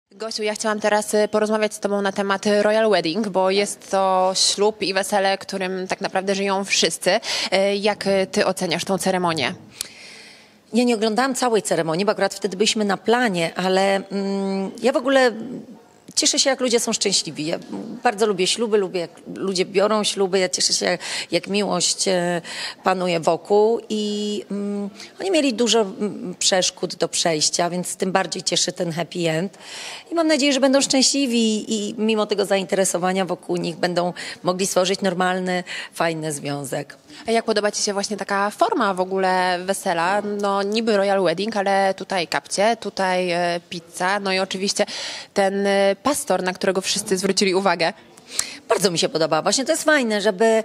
Gosiu, ja chciałam teraz porozmawiać z Tobą na temat Royal Wedding, bo jest to ślub i wesele, którym tak naprawdę żyją wszyscy. Jak Ty oceniasz tą ceremonię? Ja nie oglądałam całej ceremonii, bo akurat wtedy byliśmy na planie, ale ja w ogóle cieszę się, jak ludzie są szczęśliwi. Ja bardzo lubię śluby, lubię, jak ludzie biorą śluby. Ja cieszę się, jak miłość panuje wokół. I oni mieli dużo przeszkód do przejścia, więc tym bardziej cieszy ten happy end. I mam nadzieję, że będą szczęśliwi i mimo tego zainteresowania wokół nich będą mogli stworzyć normalny, fajny związek. A jak podoba Ci się właśnie taka forma w ogóle wesela? No niby Royal Wedding, ale tutaj kapcie, tutaj pizza, no i oczywiście ten pastor, na którego wszyscy zwrócili uwagę. Bardzo mi się podoba. Właśnie to jest fajne, żeby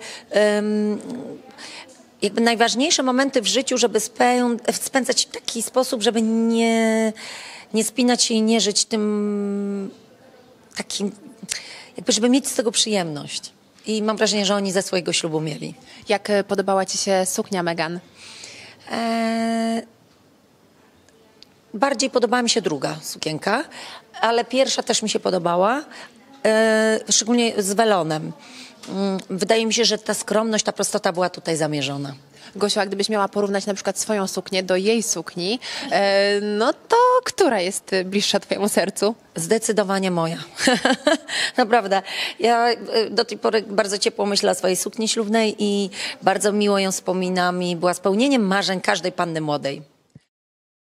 jakby najważniejsze momenty w życiu, żeby spędzać w taki sposób, żeby nie spinać się i nie żyć tym takim, jakby żeby mieć z tego przyjemność. I mam wrażenie, że oni ze swojego ślubu mieli. Jak podobała Ci się suknia Meghan? Bardziej podobała mi się druga sukienka, ale pierwsza też mi się podobała, szczególnie z welonem. Wydaje mi się, że ta skromność, ta prostota była tutaj zamierzona. Gosiu, a gdybyś miała porównać na przykład swoją suknię do jej sukni, no to która jest bliższa Twojemu sercu? Zdecydowanie moja. Naprawdę. Ja do tej pory bardzo ciepło myślę o swojej sukni ślubnej i bardzo miło ją wspominam i była spełnieniem marzeń każdej panny młodej.